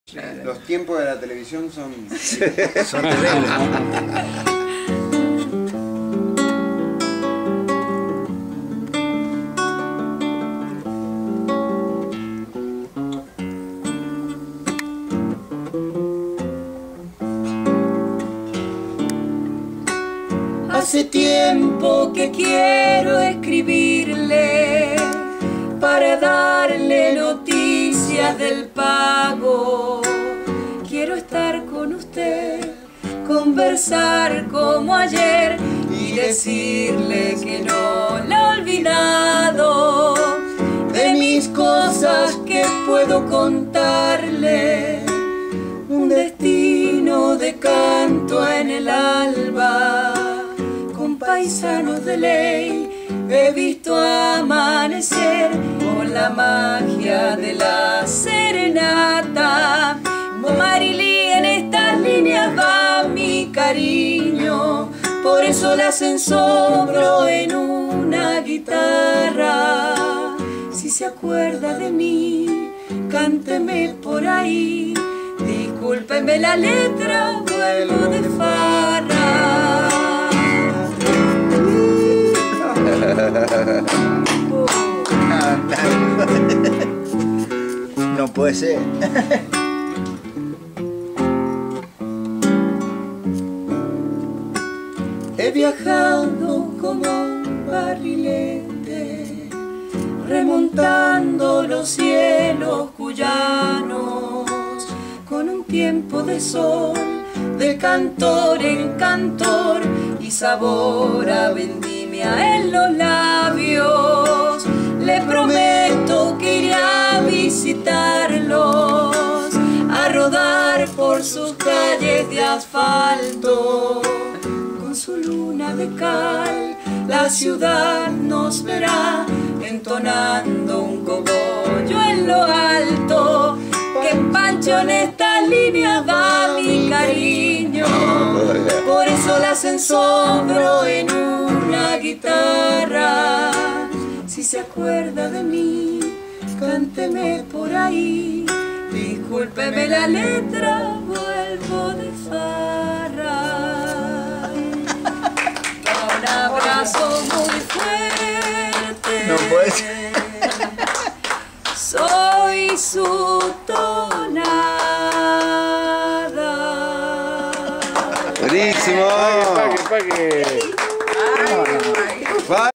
Los tiempos de la televisión son terribles. Hace tiempo que quiero escribirle para darle noticias del pago. Quiero estar con usted, conversar como ayer y decirle que no la he olvidado. De mis cosas que puedo contarle, un destino de canto en el alba. Con paisanos de ley he visto amanecer con la magia de la serenata. Marilí, en estas líneas va mi cariño, por eso las ensobro en una guitarra. Si se acuerda de mí, cánteme por ahí. Discúlpeme la letra, vuelvo de farra. No puede ser. He viajado como un barrilete, remontando los cielos cuyanos, con un tiempo de sol, de cantor en cantor, y sabor a vendimia en los labios. Le prometo que iré a visitarlos, a rodar por sus calles de asfalto. Con su luna de cal, la ciudad nos verá entonando un cogollo en lo alto. Que Pancho, en estas líneas va mi cariño, por eso las ensobro en una guitarra. Si se acuerda de mí, cánteme por ahí. Discúlpeme la letra, vuelvo de farra. Un abrazo muy fuerte. No puede ser. Soy su